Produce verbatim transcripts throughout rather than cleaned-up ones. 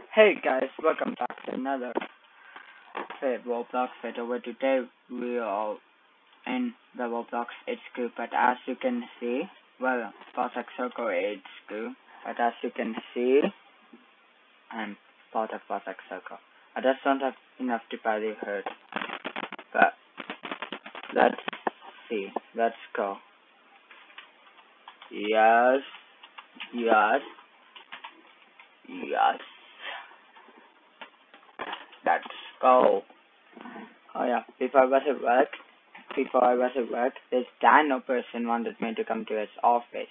Hey guys, welcome back to another Fate Roblox video. Today we are in the Roblox H Q, but as you can see, well, Project Circle H Q, but as you can see, I'm part of Project Circle. I just don't have enough to buy the herd, but let's see, let's go. Yes, yes, yes. Let's go. Oh yeah, before I was at work, before I was at work, this Dino person wanted me to come to his office.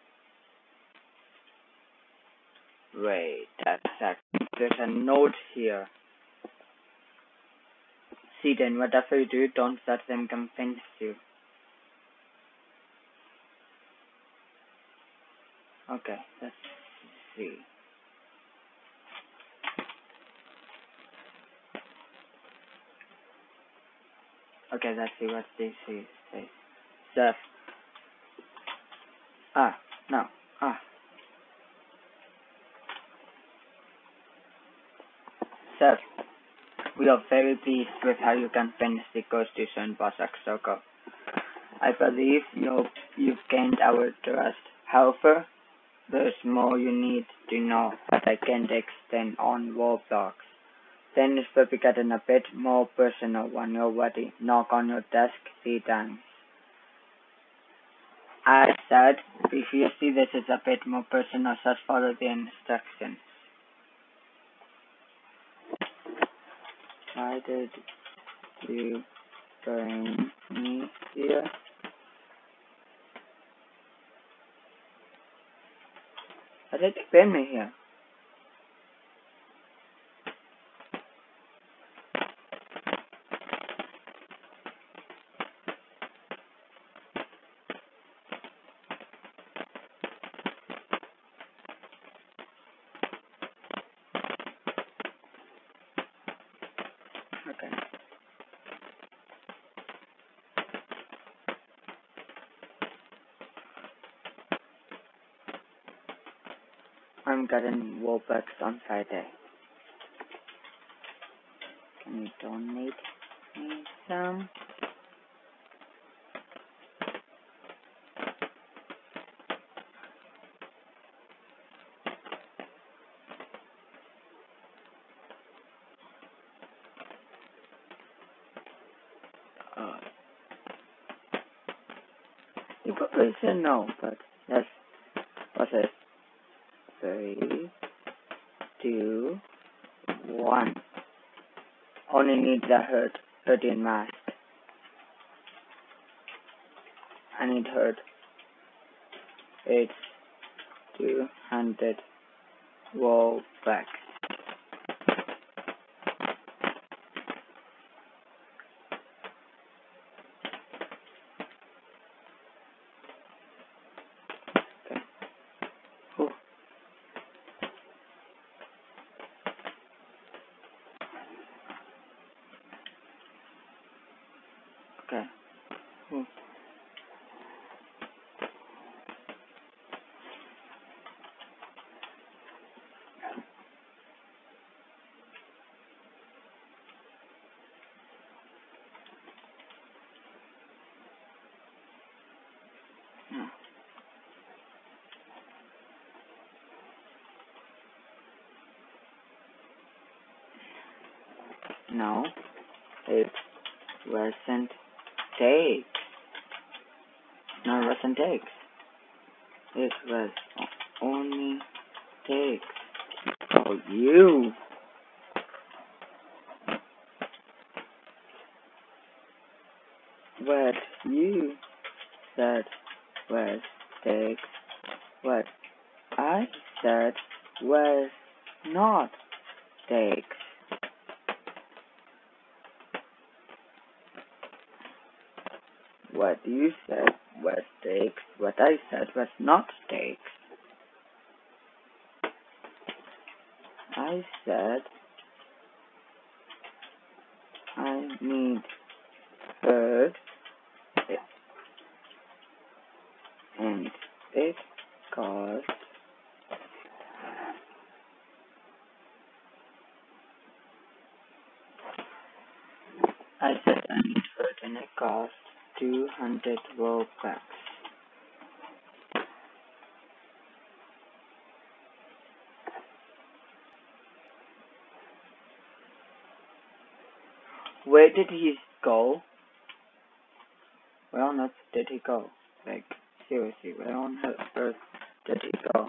Wait a second, there's a note here. See then, whatever you do, don't let them convince you. Okay, let's see. Okay, let's see what they say. Seth. Ah, no. Ah. Seth, we are very pleased with how you convinced the ghost to join Project Zorgo. I believe you you've gained our trust. However, there's more you need to know that I can't extend on Roblox. Things will be getting a bit more personal when you're ready. Knock on your desk three times. I said previously this is a bit more personal, just follow the instructions. Why did you bring me here? Why did you bring me here? Okay. I'm getting Robux on Friday. Can you donate me some? Uh, you probably said no, but yes. What's it? Three, two, one. Only need the herd, thirteen mask. I need herd. It's two hundred roll back. Okay. Whew. Okay. Whew. No, it wasn't takes. No, it wasn't takes. It was only takes. Oh, you. What you said was takes. What I said was not takes. What you said was takes. What I said was not takes. I said I need herd and it cost I said I need food and it cost two hundred Robux. Where did he go? Where on earth did he go? Like, seriously, where on earth did he go?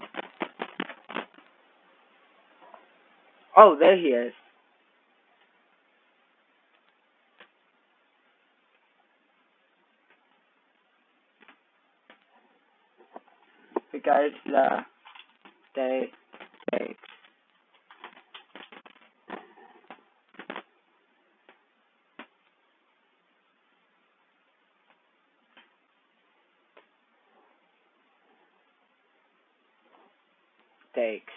Oh, there he is. Because the they they takes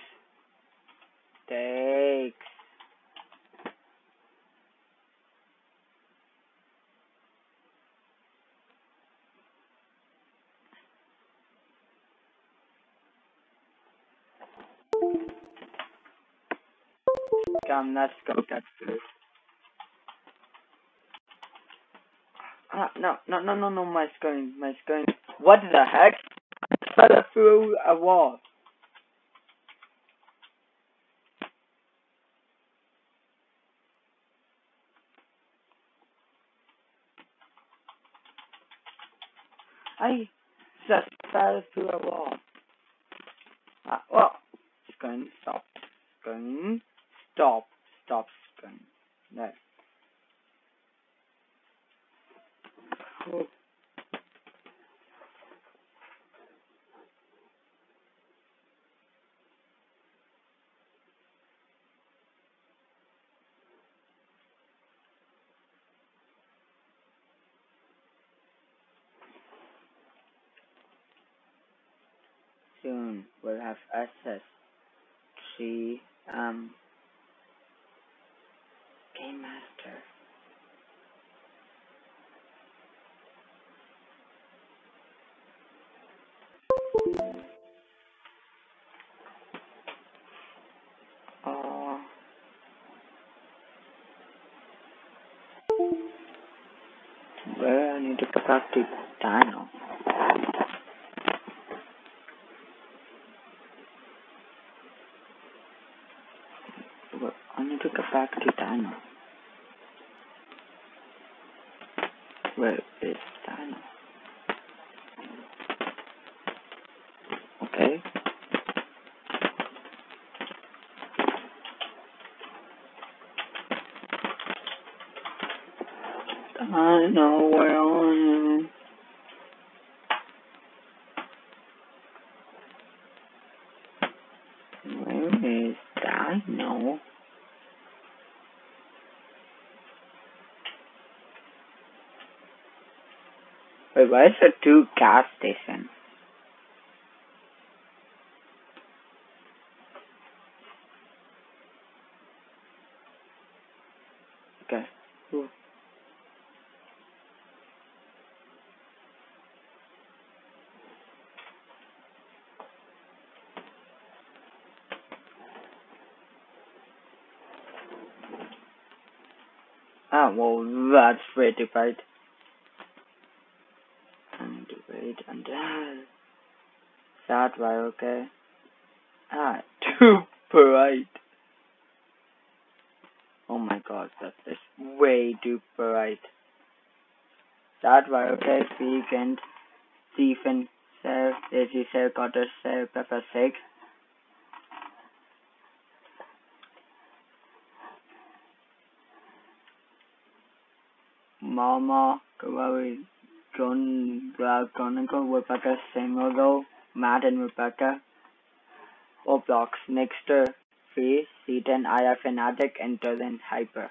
takes come, let's go get food. Ah, no, no, no, no, no, my screen, my screen. What the heck? I fell through a wall. I just fell through a wall. Ah, well, screen, stop. Screen, stop, stop, screen. No. Oh. Soon we'll have access to um Game Master. Oh, where I need to go back to Dino. Well, I need to go back to Dino. Where is Dino? Okay. I know where I am. Where is Dino? Wait, why is there two gas stations? Okay. Ooh. Ah, well, that's pretty bright. And wait, and that. That right, okay. Ah, too bright. Oh my god, that is way too bright. That right, okay, weekend, Stephen, Sir, Daisy, Sir, Cotter, Sir, Pepper, Sig. Mama, Kawaii, John, Brad, Chronicle, Rebecca, Samuel, Matt and Rebecca, Roblox, Nexter, Free, C ten, I R Fanatic, and Turn Hyper.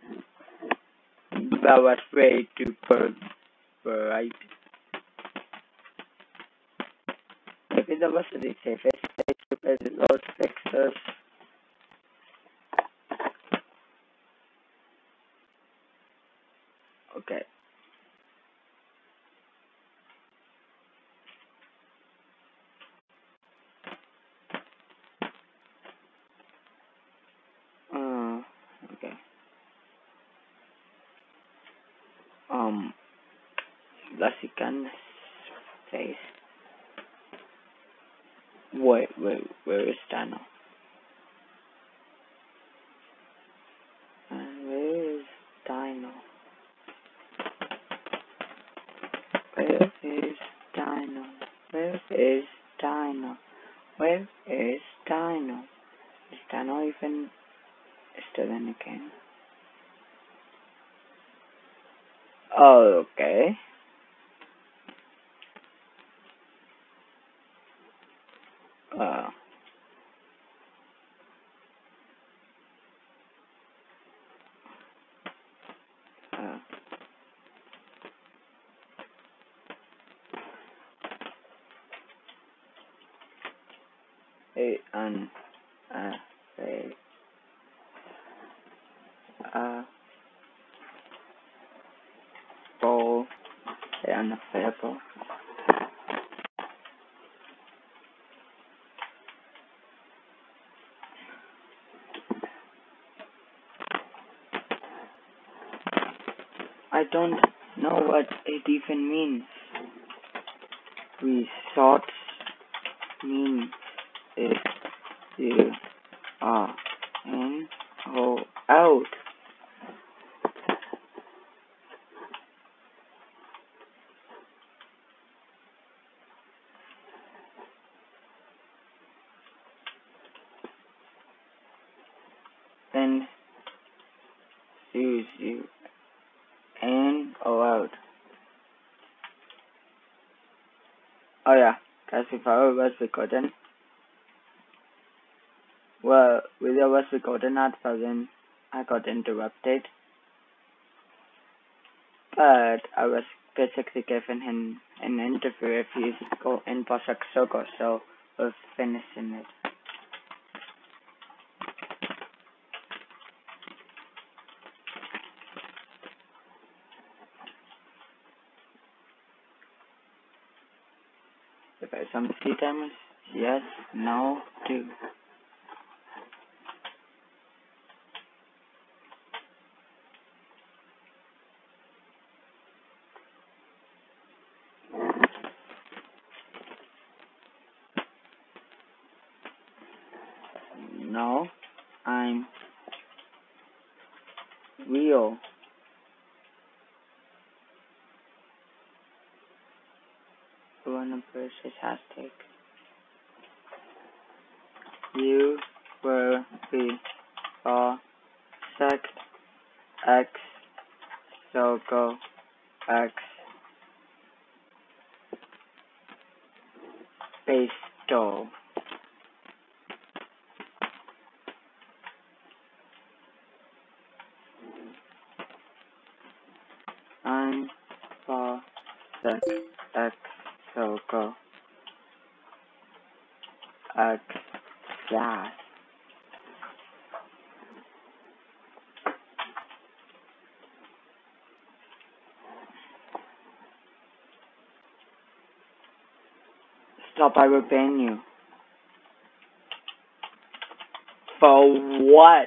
That was way too bright. Maybe that was the safest place to play the Lord Fixers. Okay. Uh, okay. Lasican face. Wait, wait, where is Dino? And where is Dino? Where is Dino? Where is Dino? Where is Dino? Is Dino even still in the game? Oh, okay. Uh. Uh. Hey, and uh, hey, uh, ball, hey, unavailable. I don't know what it even means. Resorts means if you are in or out. Then choose you in or out. Oh yeah, because if I was recording, well, video was recording at present, I got interrupted, but I was basically giving him an interview if he's go in Zorgo, so we're finishing it. If I some C timers, yes, no, do. No, I'm real. Wanna purchase hashtag. You will be for sec x Zorgo x Pesto. I'm for sec x Zorgo x slash. Stop, I will ban you. For what?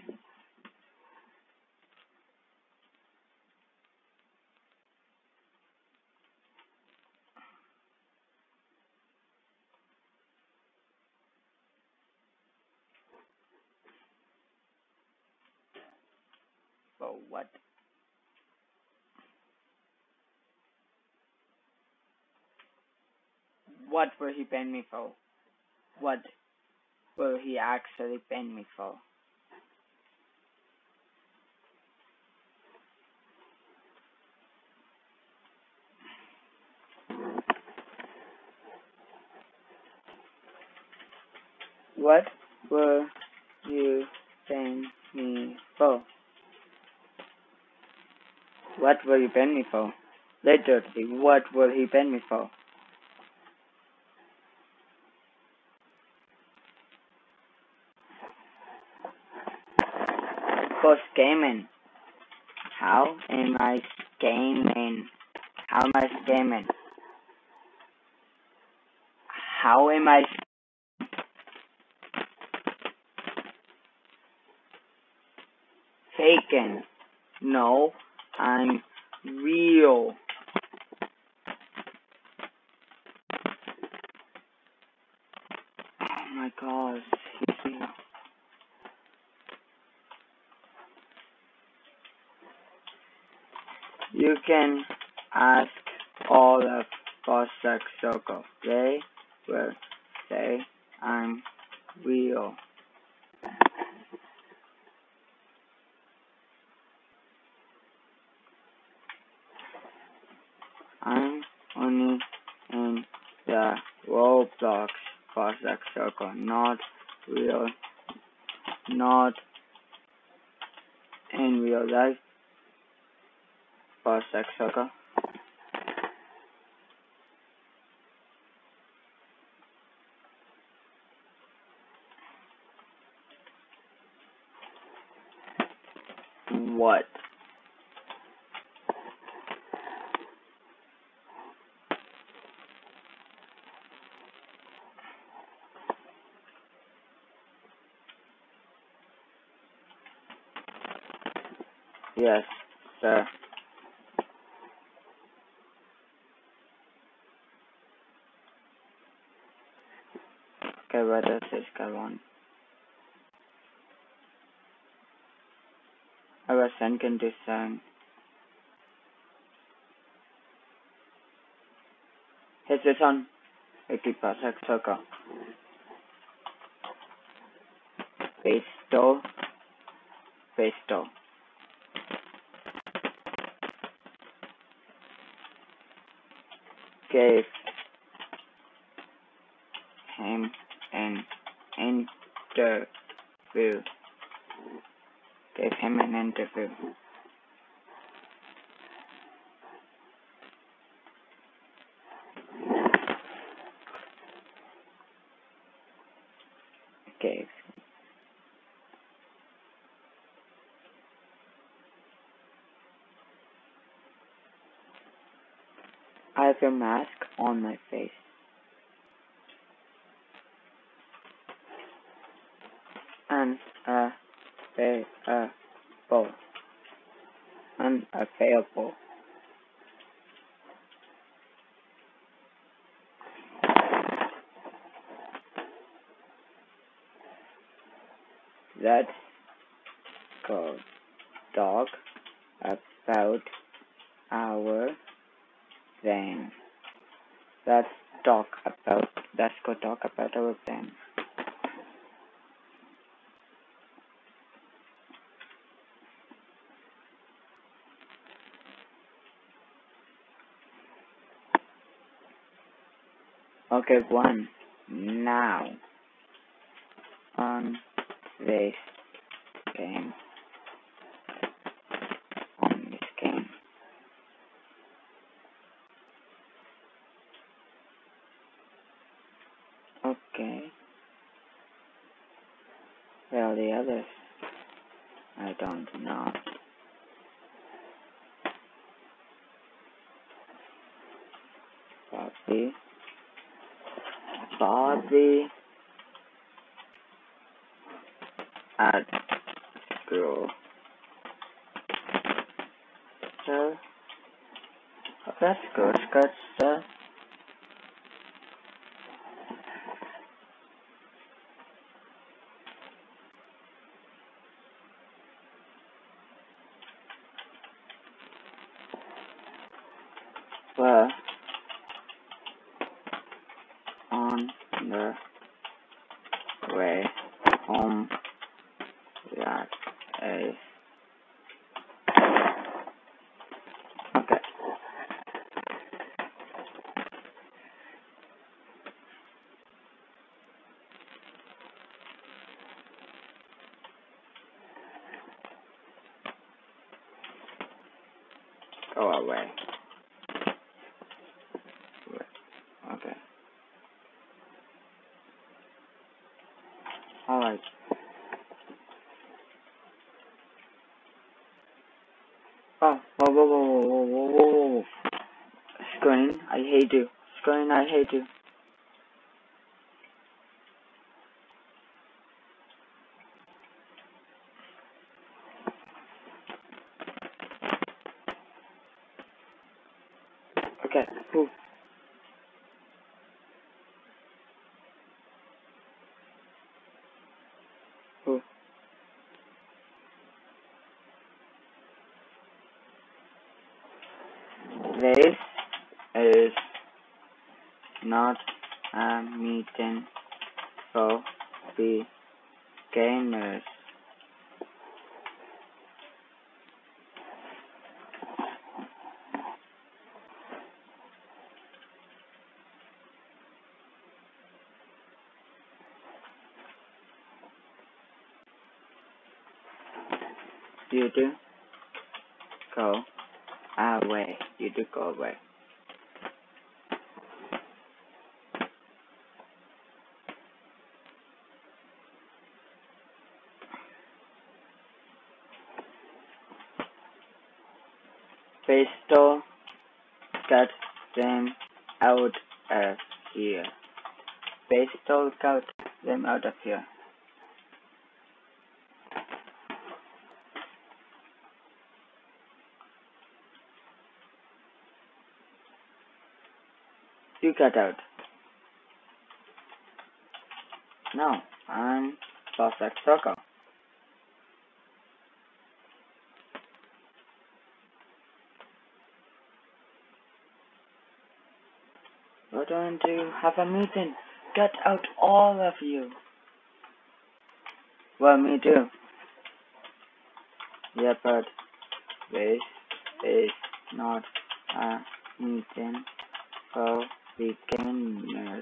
For what? What will he ban me for? What will he actually ban me for? What will you ban me for? What will you ban me for? Literally, what will he ban me for? For scamming. How am I scamming? How am I scamming? How am I faking? No, I'm real. You can ask all of Cossack Zorgo. They will say I'm real. I'm only in the Roblox Cossack Circle, not real, not in real life Cossack Circle. What? Yes, sir. Okay, what does this go on? I was thinking this song. Hit this on Wiki Cossack Circle. Pesto. Pesto. Gave him an interview. Gave him an interview. Gave. I have a mask on my face. And a fail. Unavailable. Let's go talk about our plan. Let's talk about. Let's go talk about our plan. Okay, one. Now, on this game. On this game. Okay. Well, the others, I don't know. Bobby. Bobby. At school. So, that's good, good stuff. Well, on the way home, that is okay. Go away. Okay. Alright. Oh, whoa, whoa, whoa, whoa, whoa, whoa, whoa. Screen, I hate you. Screen, I hate you. Okay, who? Who? This is not a meeting for beginners. You do go away. You do go away. Pistol, get them out of here. Pistol, get them out of here. You get out. No, I'm perfect Zorgo. We're going to have a meeting. Get out, all of you. Well, me too. Yeah, but this is not a meeting for beginners.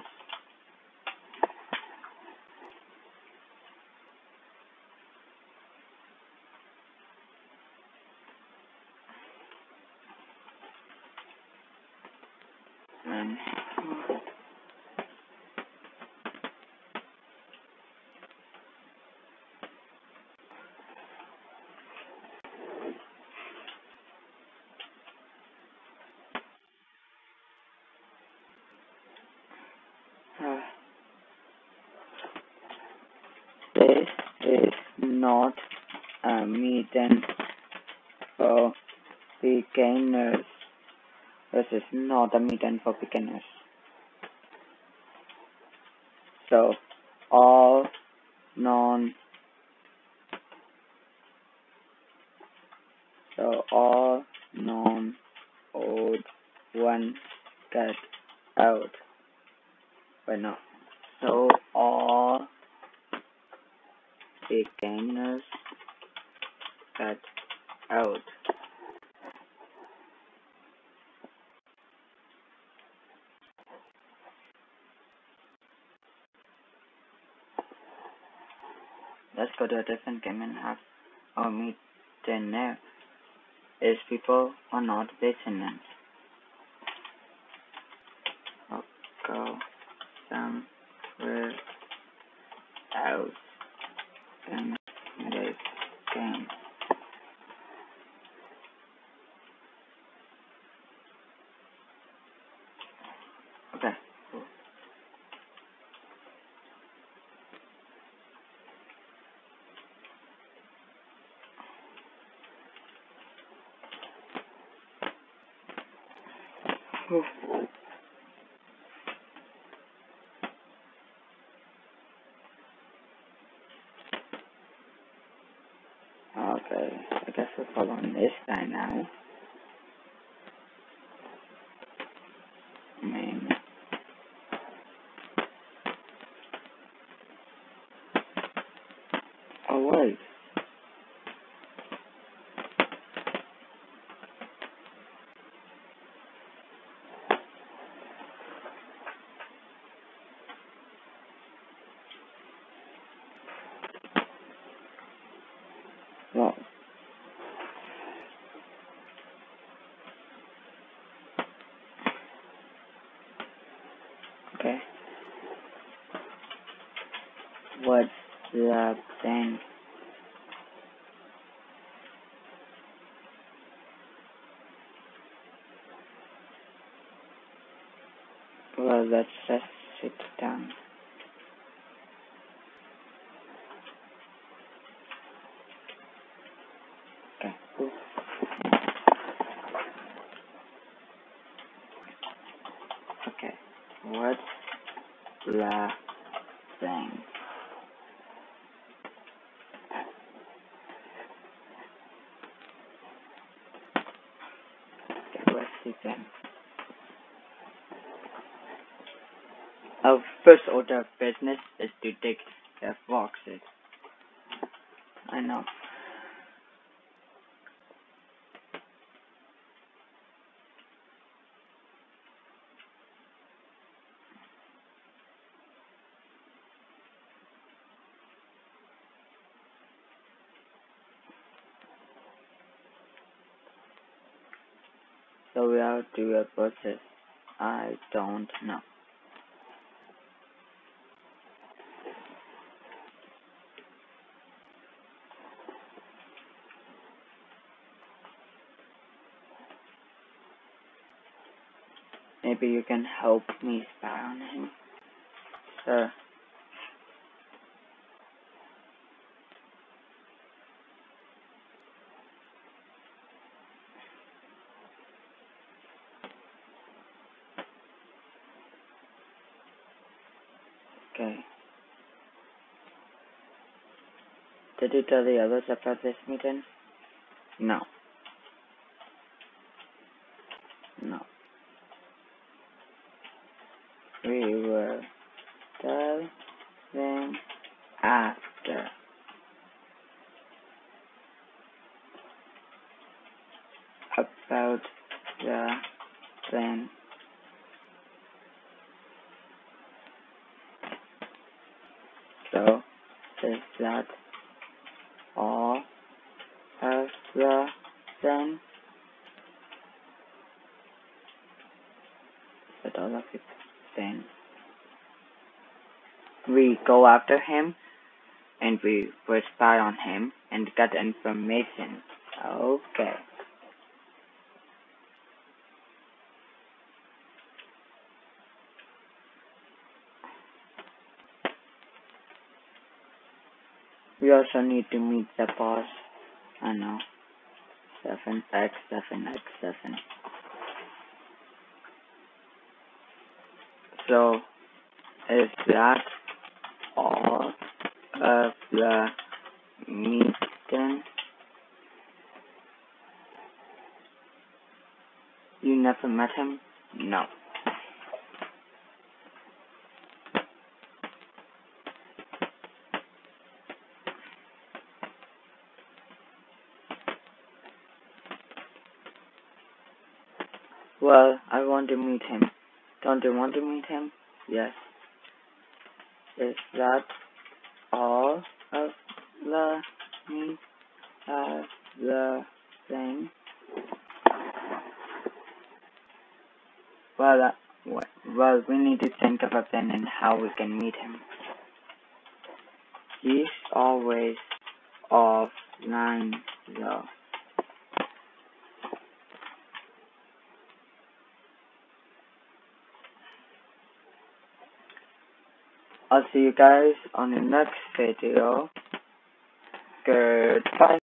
And uh, this is not a meeting for beginners. This is not a meeting for beginners. So, all non so all non old one get out. But no. So all beginners get out. Let's go to a different game and have our meeting there. Is people or not listening? I'll go somewhere else in this game. Okay, cool. Oof. Okay, I guess we're following this guy now. I mean, oh wait. Well, okay. What's the thing? Well, let's just sit down. Okay, cool. Okay, what's the thing? Okay, what's he can. Our first order of business is to take the boxes. I know. So we have to do a process. I don't know. Maybe you can help me spy on him. Sir. Okay. Did you tell the others about this meeting? No. No. We will tell them after. About the plan. So, is that all of the plan? Is that all of it then? We go after him and we will spy on him and get information. Okay. We also need to meet the boss. I know. seven x seven x seven. So, is that all of the meeting? You never met him? No. Well, I want to meet him. Don't you want to meet him? Yes. Is that all of the meet of the thing? Well, uh, well, we need to think of a plan and how we can meet him. He's always offline, though. I'll see you guys on the next video. Goodbye.